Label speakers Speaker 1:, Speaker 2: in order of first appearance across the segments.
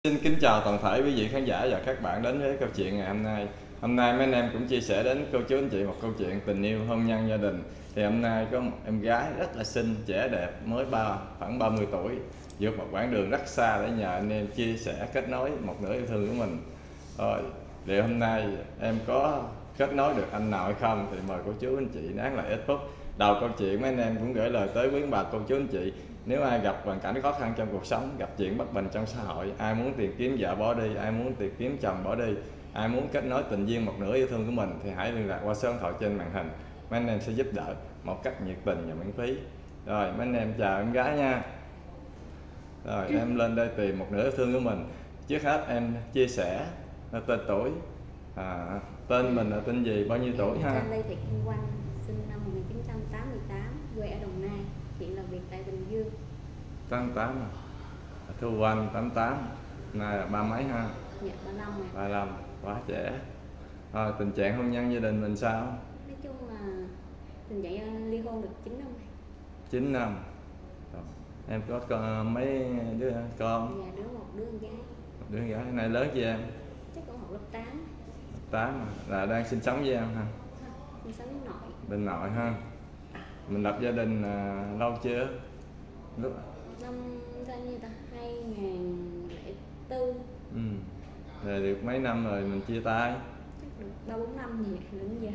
Speaker 1: Xin kính chào toàn thể quý vị khán giả và các bạn đến với câu chuyện ngày hôm nay. Hôm nay mấy anh em cũng chia sẻ đến cô chú anh chị một câu chuyện tình yêu, hôn nhân, gia đình. Thì hôm nay có một em gái rất là xinh, trẻ đẹp, mới khoảng 30 tuổi, vượt một quãng đường rất xa để nhờ anh em chia sẻ, kết nối một nửa yêu thương của mình. Rồi, thì hôm nay em có kết nối được anh nào hay không thì mời cô chú anh chị nán lại ít phút. Đầu câu chuyện mấy anh em cũng gửi lời tới quý bà cô chú anh chị. Nếu ai gặp hoàn cảnh khó khăn trong cuộc sống, gặp chuyện bất bình trong xã hội, ai muốn tìm kiếm vợ bỏ đi, ai muốn tìm kiếm chồng bỏ đi, ai muốn kết nối tình duyên một nửa yêu thương của mình thì hãy liên lạc qua số điện thoại trên màn hình. Mấy anh em sẽ giúp đỡ một cách nhiệt tình và miễn phí. Rồi mấy anh em chào em gái nha. Rồi em lên đây tìm một nửa yêu thương của mình. Trước hết em chia sẻ tên tuổi, tên mình là tên gì, bao nhiêu tuổi ha?
Speaker 2: Tên Lê Thị Kim Oanh, sinh năm 1988, quê ở Đồng Nai, hiện làm việc tại Bình Dương.
Speaker 1: 88 à? Thu Oanh 88, nay là ba mấy ha?
Speaker 2: Dạ, 35 rồi.
Speaker 1: 35, quá trẻ. Rồi tình trạng hôn nhân gia đình mình sao?
Speaker 2: Nói chung là tình trạng ly hôn được 9 năm rồi.
Speaker 1: 9 năm. Rồi. Em có mấy đứa con?
Speaker 2: Dạ, một đứa con gái.
Speaker 1: Một đứa con gái, này lớn chưa em?
Speaker 2: Chắc cũng học lớp 8.
Speaker 1: 8 à? Là đang sinh sống với em ha?
Speaker 2: Mình sống nội.
Speaker 1: Bên nội ha. Mình lập gia đình lâu chưa? Lúc
Speaker 2: Năm sao như ta 2004.
Speaker 1: Rồi được mấy năm rồi mình chia tay?
Speaker 2: Chắc được 3-4 năm gì đến giờ.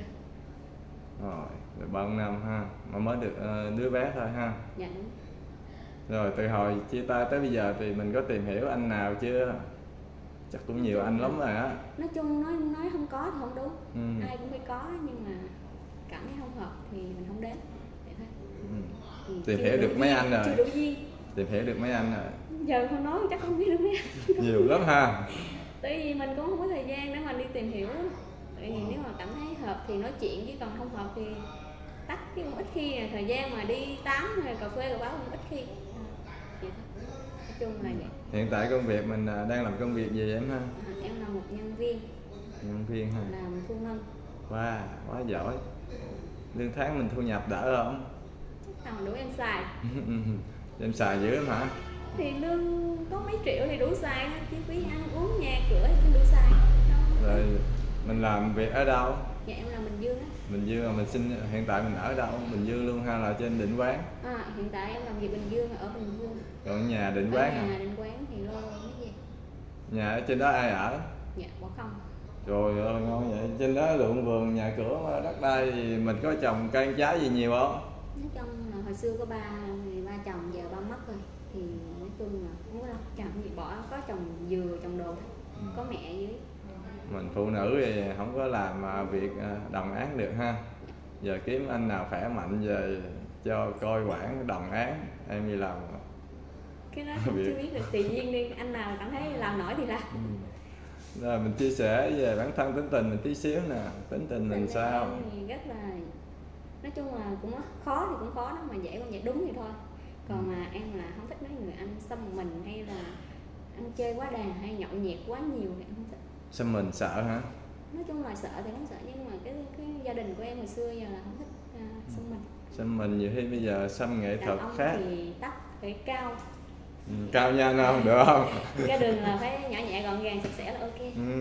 Speaker 1: Rồi, được 3 năm ha. Mà mới được đứa bé thôi ha.
Speaker 2: Dạ đúng.
Speaker 1: Rồi từ hồi chia tay tới bây giờ thì mình có tìm hiểu anh nào chưa? Chắc cũng nhiều anh lắm rồi á.
Speaker 2: Nói chung nói không có thì không đúng. Ai cũng phải có, nhưng mà cảm thấy không hợp thì mình không đến. Vậy thôi.
Speaker 1: Tìm hiểu được mấy anh rồi.
Speaker 2: Chưa đủ duyên.
Speaker 1: Tìm hiểu được mấy anh rồi.
Speaker 2: Giờ không nói chắc không biết được mấy anh.
Speaker 1: Nhiều lắm ha.
Speaker 2: Tại vì mình cũng không có thời gian để mà đi tìm hiểu. Tại vì nếu mà cảm thấy hợp thì nói chuyện, chứ còn không hợp thì tắt. Chứ cũng ít khi thời gian mà đi tám hay cà phê cà pháo cũng ít khi. Vậy thôi. Nói chung là vậy.
Speaker 1: Hiện tại công việc mình đang làm công việc gì em ha?
Speaker 2: Em là một nhân viên.
Speaker 1: Nhân viên ha.
Speaker 2: Làm thu ngân.
Speaker 1: Wow, quá giỏi. Lương tháng mình thu nhập đỡ không?
Speaker 2: Chắc đủ em xài.
Speaker 1: Em xài dữ lắm hả?
Speaker 2: Thì lương có mấy triệu thì đủ xài, chi phí ăn uống nhà cửa thì cũng đủ xài.
Speaker 1: Rồi mình làm việc ở đâu?
Speaker 2: Dạ em là Bình Dương á.
Speaker 1: Bình Dương, mà mình hiện tại mình ở đâu? Bình Dương luôn hay là trên Định Quán?
Speaker 2: Hiện tại em làm việc Bình Dương, ở Bình Dương.
Speaker 1: Còn nhà Định Quán hả?
Speaker 2: Nhà Định Quán thì lo mấy gì?
Speaker 1: Nhà ở trên đó ai ở?
Speaker 2: Dạ bỏ không.
Speaker 1: Trời ơi ngon vậy. Trên đó ruộng vườn, nhà cửa, đất đai thì mình có trồng cây trái gì nhiều không?
Speaker 2: Nói chung là hồi xưa có ba chồng, giờ ba mất rồi thì nói chung là không có đâu trồng gì, bỏ có trồng dừa trồng đồ thôi. Có mẹ dưới.
Speaker 1: Mình phụ nữ thì không có làm việc đồng áng được ha. Giờ kiếm anh nào khỏe mạnh về cho coi quản đồng áng em đi làm.
Speaker 2: Cái đó không chưa biết được, tùy duyên đi, anh nào cảm thấy làm nổi thì làm.
Speaker 1: Rồi mình chia sẻ về bản thân tính tình mình tí xíu nè. Tính tình mình sao?
Speaker 2: Thì rất là, nói chung là cũng khó thì cũng khó đó, mà dễ còn dễ đúng thì thôi. Còn mà em là không thích mấy người anh xâm mình hay là ăn chơi quá đà hay nhậu nhẹt quá nhiều thì em không thích.
Speaker 1: Xâm mình sợ hả?
Speaker 2: Nói chung là sợ thì không sợ, nhưng mà cái gia đình của em hồi xưa giờ là không thích xâm mình.
Speaker 1: Xâm mình nhiều khi bây giờ xâm nghệ thuật khác.
Speaker 2: Thì tóc phải cao.
Speaker 1: Cao nha không? Được không?
Speaker 2: Gia đình là phải nhỏ nhẹ gọn gàng sạch sẽ là ok.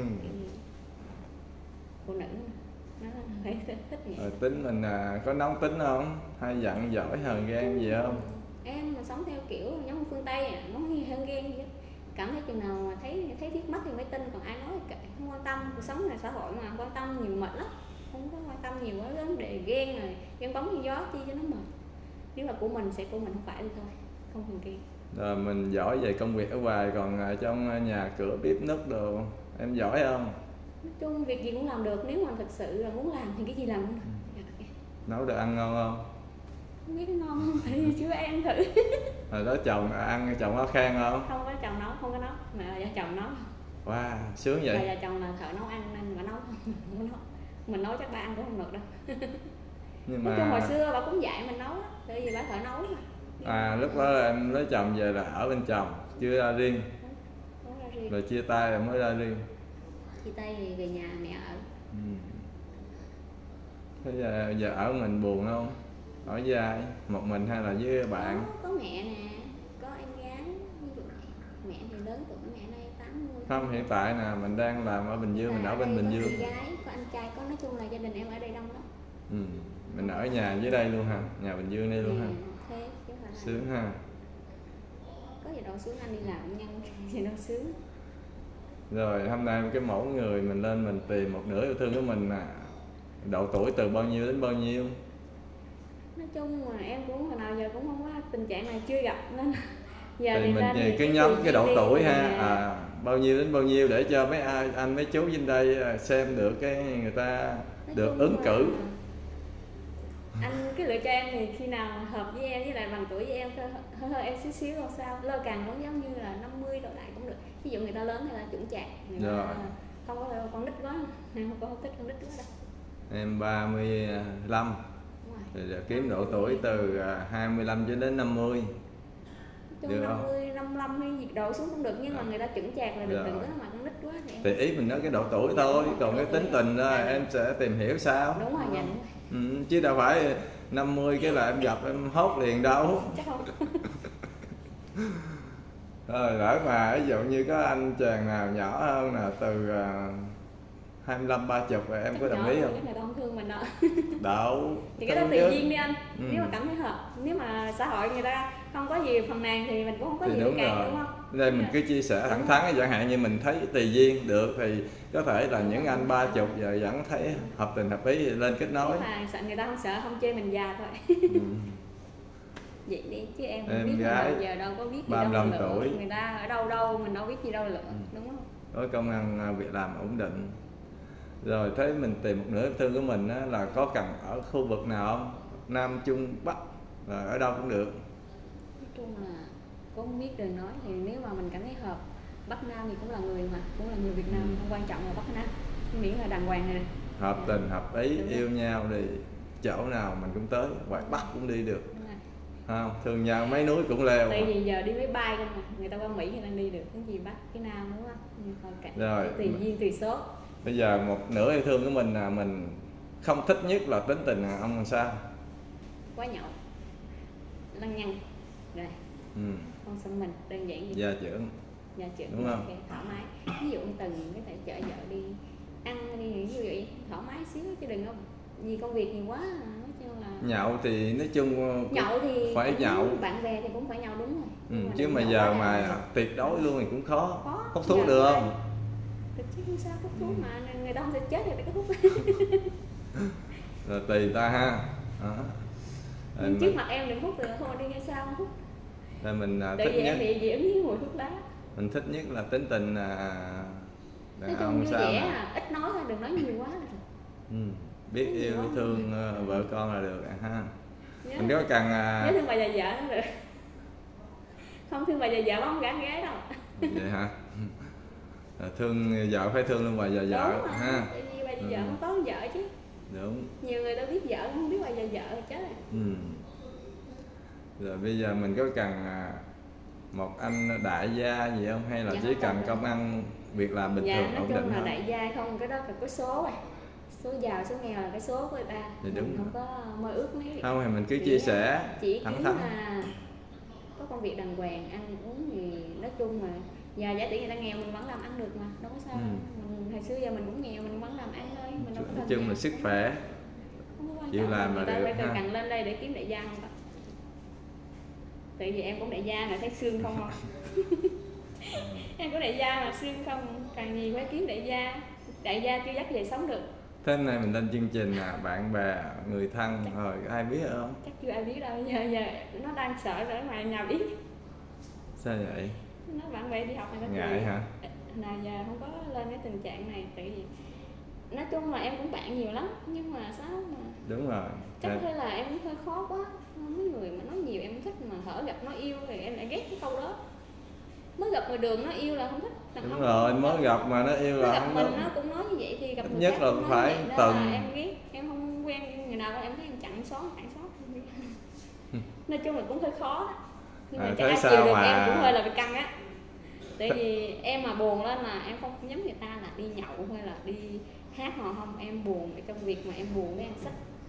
Speaker 2: Phụ nữ nó phải thích vậy.
Speaker 1: Rồi tính mình có nóng tính không? Hay giận dỗi hờn ghen gì không?
Speaker 2: Em mà sống theo kiểu giống phương Tây không hờn ghen gì hết. Cảm thấy chừng nào mà thấy thiết mắt thì mới tin, còn ai nói thì kệ, không quan tâm. Cuộc sống là xã hội mà, quan tâm nhiều mệt lắm. Không có quan tâm nhiều quá vấn đề ghen rồi ghen bóng như gió chi cho nó mệt. Nếu là của mình sẽ của mình, không phải thì thôi, không cần ghen.
Speaker 1: Rồi mình giỏi về công việc ở ngoài, còn trong nhà cửa bếp núc đồ em giỏi không?
Speaker 2: Nói chung việc gì cũng làm được, nếu mà thực sự là muốn làm thì cái gì làm cũng được.
Speaker 1: Nấu được ăn ngon không?
Speaker 2: Không biết ngon không thì chưa ăn thử.
Speaker 1: Rồi đó chồng ăn, chồng có khen không?
Speaker 2: Không có chồng nấu, không có nấu, mà là do chồng nấu.
Speaker 1: Wow, sướng vậy.
Speaker 2: Là chồng là thợ nấu ăn nên bà nấu không có nấu. Mình nấu chắc ba ăn cũng không được đâu.
Speaker 1: Nhưng
Speaker 2: mà nói chung hồi xưa bà cũng dạy mình nấu á, tại vì bà thợ nấu mà.
Speaker 1: Lúc đó là em lấy chồng về là ở bên chồng, chưa ra riêng. Rồi chia tay rồi mới ra riêng.
Speaker 2: Chia tay thì về nhà mẹ ở.
Speaker 1: Thế giờ ở mình buồn không? Ở với ai? Một mình hay là với bạn?
Speaker 2: Có mẹ nè, có em gái. Ví dụ mẹ thì lớn tuổi, mẹ nay
Speaker 1: Không, hiện tại nè mình đang làm ở Bình Dương, mình ở bên Bình Dương.
Speaker 2: Có gái, có anh trai, có nói chung là gia đình em ở đây đông lắm.
Speaker 1: Mình ở nhà dưới đây luôn ha, nhà Bình Dương đây luôn ha.
Speaker 2: Thế chứ phải là
Speaker 1: Sướng ha.
Speaker 2: có gì đâu sướng, anh đi làm nhân gì đâu sướng.
Speaker 1: Rồi hôm nay cái mẫu người mình lên mình tìm một nửa yêu thương của mình nè. Độ tuổi từ bao nhiêu đến bao nhiêu?
Speaker 2: Nói chung mà em cũng hồi nào giờ cũng không có tình trạng này chưa gặp nên giờ
Speaker 1: Thì mình
Speaker 2: lên
Speaker 1: cái nhóm cái độ tuổi ha,
Speaker 2: à,
Speaker 1: bao nhiêu đến bao nhiêu để cho mấy anh mấy chú trên đây xem được cái người ta được ứng cử.
Speaker 2: Anh cứ lựa cho em thì khi nào hợp với em, với lại bằng tuổi với em hơi em xíu xíu không sao, lơ càng nó giống như là 50 độ lại cũng được. Ví dụ người ta lớn thì là chuẩn chạc, không có con nít quá, em không thích con nít quá đâu.
Speaker 1: Em 35 thì kiếm độ tuổi từ 25 cho đến 50.
Speaker 2: Được 50, 55 hay nhiệt độ xuống cũng được, nhưng mà người ta chuẩn chạc là được, đừng có mà con nít quá
Speaker 1: thì ý mình nói cái độ tuổi thôi, còn cái tính tình đó em sẽ tìm hiểu sao.
Speaker 2: Đúng rồi, dạ đúng rồi.
Speaker 1: Chứ đâu phải 50 cái là em gặp em hốt liền đâu.
Speaker 2: Chắc không.
Speaker 1: Rồi lỡ mà ví dụ như có anh chàng nào nhỏ hơn là từ 25, 30 rồi em có đồng ý không?
Speaker 2: Người ta không thương mình đâu.
Speaker 1: Đâu.
Speaker 2: Thì cái đó tùy duyên đi anh. Nếu mà cảm thấy hợp, nếu mà xã hội người ta không có gì phần nào thì mình cũng không có gì để cản, đúng không?
Speaker 1: Đây mình cứ chia sẻ thẳng thắn, chẳng hạn như mình thấy tùy duyên được thì có thể là những anh 30 giờ vẫn thấy hợp tình hợp ý thì lên kết nối.
Speaker 2: Mà sợ người ta không sợ, không chê mình già thôi. Vậy đi chứ em biết
Speaker 1: gái
Speaker 2: giờ đâu có biết gì
Speaker 1: 35
Speaker 2: đâu
Speaker 1: tuổi.
Speaker 2: Người ta ở đâu đâu mình đâu biết gì đâu lựa, đúng không?
Speaker 1: Có công ăn việc làm ổn định. Rồi thế mình tìm một nửa yêu thương của mình á, là có cần ở khu vực nào không? Nam, Trung, Bắc, là ở đâu cũng được.
Speaker 2: Nói chung là cũng không biết đừng nói, thì nếu mà mình cảm thấy hợp Bắc Nam thì cũng là người mà, cũng là người Việt Nam, không quan trọng là Bắc Nam, miễn là đàng hoàng này.
Speaker 1: Hợp tình, hợp ý, yêu nhau thì chỗ nào mình cũng tới, ngoài Bắc cũng đi được. Không, thương nhau mấy núi cũng leo.
Speaker 2: Tại vì giờ đi máy bay không mà, người ta qua Mỹ người ta đi được, cái gì Bắc, cái Nam đúng không?
Speaker 1: Rồi.
Speaker 2: Tùy duyên, tùy số.
Speaker 1: Bây giờ một nửa yêu thương của mình là mình không thích nhất là tính tình ông làm sao?
Speaker 2: Quá nhậu, lăng nhăng, rồi không xâm mình, đơn giản vậy.
Speaker 1: Gia trưởng.
Speaker 2: Gia trưởng,
Speaker 1: đúng không?
Speaker 2: Okay, thoải mái. Ví dụ từng cái thể chở vợ đi ăn đi như vậy, thoải mái xíu chứ đừng có vì công việc nhiều quá. Nói chung là
Speaker 1: nhậu thì nói chung
Speaker 2: nhậu thì
Speaker 1: phải nhậu,
Speaker 2: bạn bè thì cũng phải nhậu, đúng rồi.
Speaker 1: Chứ mà giờ mà tuyệt đối luôn thì cũng khó. Hút thuốc được không?
Speaker 2: Chứ không sao, hút thuốc mà người ta không sẽ chết thì phải có hút.
Speaker 1: Rồi tùy ta ha.
Speaker 2: Nhưng trước mặt em đừng hút, được thôi đi ngay sao không hút.
Speaker 1: Rồi mình
Speaker 2: tại vì em bị dị ứng với mùi thuốc lá.
Speaker 1: Mình thích nhất là tính tình
Speaker 2: nói chung vui vẻ ít nói thôi, đừng nói nhiều quá là được.
Speaker 1: Biết yêu thương vợ con là được ha. Mình có cần
Speaker 2: nhớ thương bà già vợ nó được. Không thương bà già vợ không gả gái đâu.
Speaker 1: Vậy hả? Thương vợ phải thương luôn bà già vợ ha.
Speaker 2: Tại vì bà già vợ không có vợ chứ.
Speaker 1: Đúng.
Speaker 2: Nhiều người ta biết vợ không biết bà già vợ chết rồi.
Speaker 1: Rồi bây giờ mình có cần một anh đại gia gì không, hay là chỉ cần công ăn việc làm bình thường ổn định
Speaker 2: nói chung là
Speaker 1: không?
Speaker 2: đại gia không, cái đó phải có số rồi. Số giàu số nghèo là cái số của người ta.
Speaker 1: Thì đúng.
Speaker 2: Mình không có mơ ước mấy.
Speaker 1: Không thì mình cứ chia sẻ thẳng thắn.
Speaker 2: Có công việc đàng hoàng, ăn uống thì nói chung mà giờ giả tỷ người ta nghèo mình vẫn làm ăn được mà, đâu có sao. Mình hồi xưa giờ mình cũng nghèo mình vẫn làm ăn thôi, mình đâu có.
Speaker 1: Nói chung là sức khỏe, chịu làm là được.
Speaker 2: Người ta phải cần lên đây để kiếm đại gia không ta? Tại vì em cũng đại gia mà thấy xương không không? Em có đại gia mà xương không, càng gì phải kiếm đại gia chưa dắt về sống được.
Speaker 1: Thế này mình lên chương trình là bạn bè, người thân rồi ai biết không?
Speaker 2: Chắc chưa ai biết đâu, giờ nó đang sợ rồi mà nào biết.
Speaker 1: Sao vậy?
Speaker 2: Nó bạn bè đi học này nó
Speaker 1: ngại hả?
Speaker 2: Nào giờ không có lên cái tình trạng này, tại vì nói chung là em cũng bạn nhiều lắm, nhưng mà sao mà
Speaker 1: đúng rồi,
Speaker 2: chắc hơi là em cũng hơi khó quá. Mấy người mà nói nhiều em thích, mà hở gặp nói yêu thì em lại ghét cái câu đó. Mới gặp ngoài đường nó yêu là không thích.
Speaker 1: Đúng rồi, mới gặp mà nó yêu là
Speaker 2: không mình nó cũng nói như vậy thì gặp người
Speaker 1: nhất là phải từng.
Speaker 2: Em ghét, em không quen người nào em thấy em chặn xóa. Nói chung là cũng hơi khó. Nhưng mà chắc ai chịu được em cũng hơi là bị căng á. Tại vì em mà buồn lên mà em không giống người ta là đi nhậu hay là đi hát hò không, em buồn trong việc mà em buồn cái em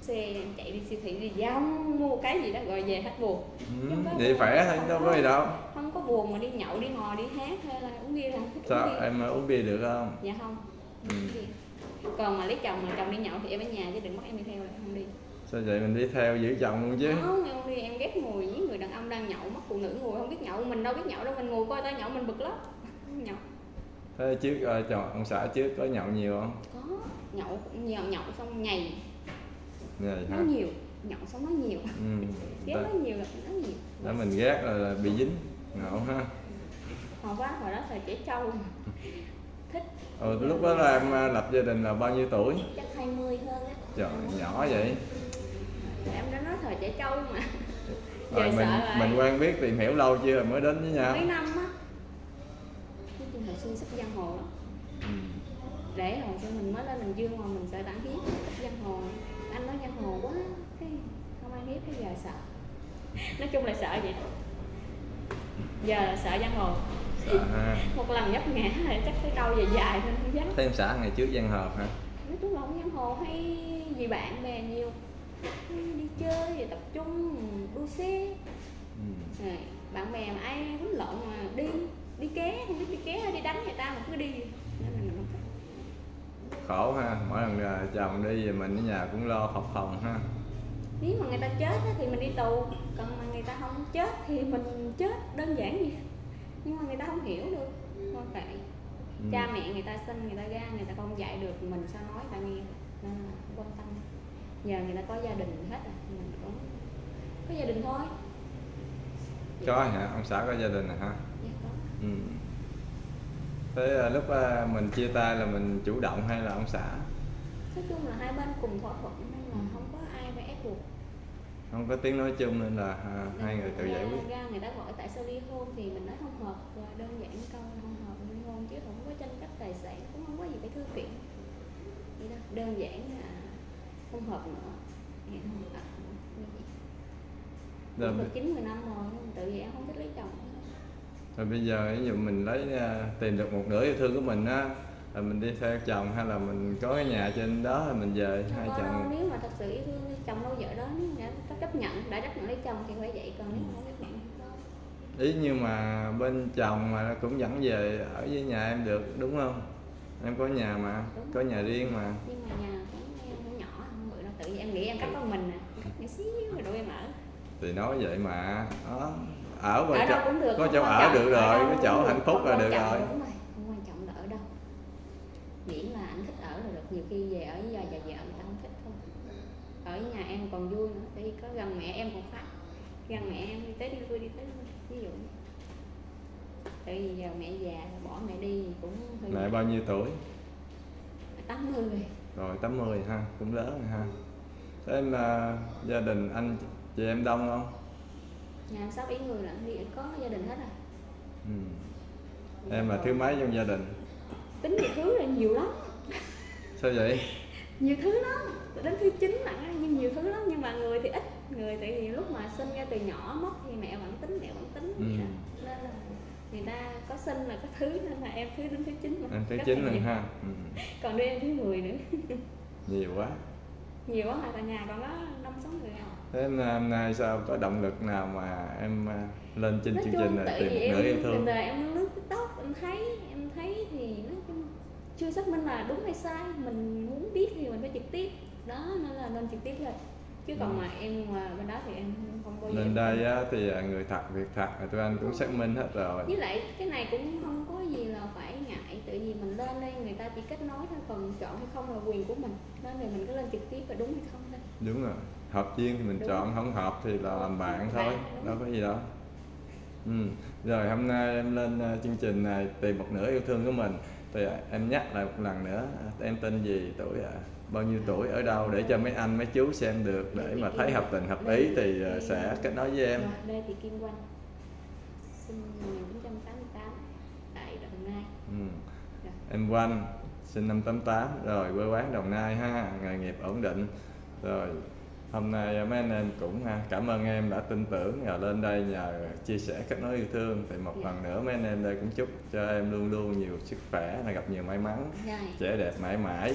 Speaker 2: xe, em chạy đi siêu thị đi dăm mua cái gì đó rồi về hết buồn.
Speaker 1: Vậy khỏe thôi, đâu có gì đâu.
Speaker 2: Không có buồn mà đi nhậu, đi hò, đi hát hay là uống bia là không thích.
Speaker 1: Sao
Speaker 2: Uống bia.
Speaker 1: em uống bia được không?
Speaker 2: Dạ không. Còn mà lấy chồng mà chồng đi nhậu thì em ở nhà chứ đừng bắt em đi theo là em không đi.
Speaker 1: Sao vậy, mình đi theo giữ chồng luôn chứ?
Speaker 2: Không, em không đi, em ghét ngồi với người đàn ông đang nhậu, mất phụ nữ ngồi không biết nhậu, mình đâu biết nhậu đâu, mình ngồi coi ta nhậu mình bực lắm. Nhậu.
Speaker 1: Thế trước chồng ông xã trước có nhậu nhiều không?
Speaker 2: Có, nhậu cũng nhiều, nhậu xong nhầy.
Speaker 1: Vậy hả?
Speaker 2: Nói nhiều, nhậu xong nói nhiều. Ghét
Speaker 1: Đó.
Speaker 2: nói nhiều là cũng nói nhiều.
Speaker 1: Đó mình ghét là bị dính, ngộ ha.
Speaker 2: Hồi đó thời trẻ trâu mà. Thích.
Speaker 1: Lúc đó là em lập gia đình là bao nhiêu tuổi?
Speaker 2: Chắc 20 hơn á.
Speaker 1: Trời, nhỏ vậy.
Speaker 2: Em đã nói thời trẻ trâu mà.
Speaker 1: Rồi mình quen biết tìm hiểu lâu chưa mới đến với nhau?
Speaker 2: Mấy năm á. Nói chung hồi xưa sắp giang hồ lắm. Để hồi xưa mình mới lên Bình Dương mà mình sợ tản hiếp sắp giang hồ. Anh nói giang hồ quá, cái không ai hiếp, cái giờ sợ. Nói chung là sợ vậy đó. Giờ là sợ giang hồ. Một lần nhấp ngã là chắc phải đau dài dài nên không dám.
Speaker 1: Thế em xã ngày trước giang hồ hả?
Speaker 2: Nói chung là không giang hồ hay gì bạn bè nhiều, đi chơi rồi tập trung đua xe. Rồi, bạn bè mà ai quýnh lộn mà đi ké, không biết đi ké hay đi đánh người ta mà cứ đi nên là mình không thích.
Speaker 1: Khổ ha, mỗi lần chồng đi về mình ở nhà cũng lo phập phồng ha.
Speaker 2: Nếu mà người ta chết thì mình đi tù, còn mà người ta không chết thì mình chết, đơn giản vậy. Nhưng mà người ta không hiểu được, thôi kệ. Cha mẹ người ta sinh, người ta ra, người ta không dạy được, mình sao nói ta nghe, nên là không quan tâm. Giờ người ta có gia đình hết rồi, mình cũng có gia đình thôi.
Speaker 1: Có hả? Ông xã có gia đình hả?
Speaker 2: Dạ có.
Speaker 1: Thế lúc mình chia tay là mình chủ động hay là ông xã?
Speaker 2: Nói chung là hai bên cùng thỏa thuận nên là không có ai phải ép buộc.
Speaker 1: Không có tiếng nói chung nên là hai người tự giải quyết.
Speaker 2: Ra người ta gọi tại sao ly hôn thì mình nói không hợp, rồi đơn giản câu không hợp ly hôn chứ không có tranh chấp tài sản, cũng không có gì phải thư kiện. Vậy đó, đơn giản là không hợp nữa. Cũng được 9-10 năm rồi, tự vậy em không thích lấy chồng.
Speaker 1: Rồi bây giờ ví dụ mình lấy tìm được một nửa yêu thương của mình á, là mình đi theo chồng hay là mình có cái nhà trên đó là mình về hai chồng.
Speaker 2: Nếu mà thật sự yêu thương đi chồng lâu vợ đó, nếu có chấp nhận, đã chấp nhận lấy chồng thì phải vậy, còn nếu không chấp nhận thì không.
Speaker 1: Ý nhưng mà bên chồng mà cũng dẫn về ở với nhà em được đúng không? Em có nhà mà, đúng. Có nhà riêng mà.
Speaker 2: Nhưng mà nhà cũng nhỏ, không bự đâu, tự nhiên em nghĩ em cắt có mình nè, nhỏ xíu rồi đuổi em ở.
Speaker 1: Thì nói vậy mà, đó. Ở
Speaker 2: đâu cũng được,
Speaker 1: có chỗ ở được rồi, cái chỗ hạnh phúc là được rồi.
Speaker 2: Đúng rồi, không quan trọng là ở đâu. Miễn là anh thích ở là được, nhiều khi về ở với vợ người ta không thích thôi. Ở với nhà em còn vui nữa, tại vì có gần mẹ em còn phát. Gần mẹ em đi tới đi lui, ví dụ. Tại vì giờ mẹ già bỏ mẹ đi cũng hơi.
Speaker 1: Mẹ bao nhiêu tuổi?
Speaker 2: 80 rồi.
Speaker 1: Rồi 80 ha, cũng lớn rồi ha. Thế em gia đình anh chị em đông không?
Speaker 2: Nhà em 6-7 người là đi có gia đình hết rồi.
Speaker 1: Em là thứ mấy trong gia đình?
Speaker 2: Tính nhiều thứ là nhiều lắm.
Speaker 1: Sao vậy?
Speaker 2: Nhiều thứ lắm, đến thứ 9 mà nhưng nhiều thứ lắm, nhưng mà người thì ít. Người tại vì lúc mà sinh ra từ nhỏ mất thì mẹ vẫn tính vậy đó. Nên là người ta có sinh là có thứ, nên là em thứ đến thứ 9 mà.
Speaker 1: Em thứ 9 rồi ha.
Speaker 2: Còn đứa em thứ 10 nữa.
Speaker 1: Nhiều quá.
Speaker 2: Nhiều quá mà cả nhà còn có 5-6 người à.
Speaker 1: Thế hôm nay sao có động lực nào mà em lên trên chương trình này tìm
Speaker 2: một
Speaker 1: nửa yêu thương?
Speaker 2: Bây giờ em lướt TikTok em thấy thì nói chung chưa xác minh là đúng hay sai, mình muốn biết thì mình phải trực tiếp đó, nên là lên trực tiếp rồi. Chứ còn mà em mà bên đó thì em không bao giờ.
Speaker 1: Lên đây á, thì người thật việc thật, tụi anh cũng xác minh hết rồi.
Speaker 2: Với lại cái này cũng không có gì là phải ngại, tự vì mình lên đây người ta chỉ kết nối thôi, còn chọn hay không là quyền của mình, nên là mình cứ lên trực tiếp là đúng hay không thôi.
Speaker 1: Đúng rồi, hợp duyên thì mình đúng. Chọn, không hợp thì là làm bạn thôi, đâu có gì đâu. Rồi hôm nay em lên chương trình này tìm một nửa yêu thương của mình, thì em nhắc lại một lần nữa, em tên gì, tuổi bao nhiêu tuổi, ở đâu, để cho mấy anh mấy chú xem được, để mà thấy hợp tình hợp ý thì sẽ kết nối với em.
Speaker 2: Lê Thị Kim Oanh, sinh 1988 tại Đồng Nai.
Speaker 1: Em Oanh sinh năm 88, rồi quê quán Đồng Nai ha, nghề nghiệp ổn định. Rồi hôm nay mấy anh em cũng cảm ơn em đã tin tưởng nhờ lên đây nhờ chia sẻ kết nối yêu thương. Thì một lần nữa mấy anh em đây cũng chúc cho em luôn luôn nhiều sức khỏe, là gặp nhiều may mắn, trẻ đẹp mãi mãi.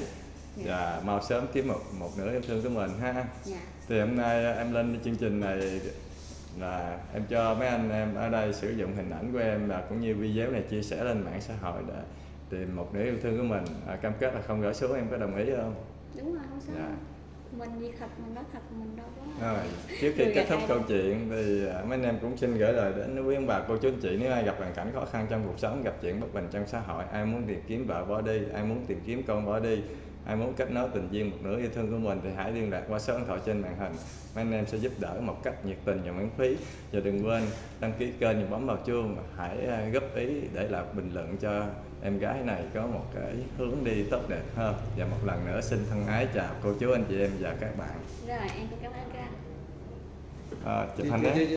Speaker 1: và mau sớm kiếm một nửa yêu thương của mình ha.
Speaker 2: Dạ.
Speaker 1: Thì hôm nay em lên chương trình này là em cho mấy anh em ở đây sử dụng hình ảnh của em và cũng như video này chia sẻ lên mạng xã hội để tìm một nửa yêu thương của mình. Cam kết là không gỡ xuống, em có đồng ý không?
Speaker 2: Đúng rồi, không sao.
Speaker 1: Dạ.
Speaker 2: Mình gì thật, mình nói thật, mình đâu có.
Speaker 1: Rồi, trước khi kết thúc câu chuyện thì mấy anh em cũng xin gửi lời đến quý ông bà cô chú anh chị, nếu ai gặp hoàn cảnh khó khăn trong cuộc sống, gặp chuyện bất bình trong xã hội, ai muốn tìm kiếm vợ bỏ đi, ai muốn tìm kiếm con bỏ đi, ai muốn kết nối tình duyên một nửa yêu thương của mình thì hãy liên lạc qua số điện thoại trên màn hình. Mấy anh em sẽ giúp đỡ một cách nhiệt tình và miễn phí. Và đừng quên đăng ký kênh và bấm vào chuông. Hãy góp ý để lại bình luận cho em gái này có một cái hướng đi tốt đẹp hơn. Và một lần nữa xin thân ái chào cô chú anh chị em và các bạn.
Speaker 2: Rồi, em cũng cảm ơn các anh.
Speaker 1: Chụp hình đấy.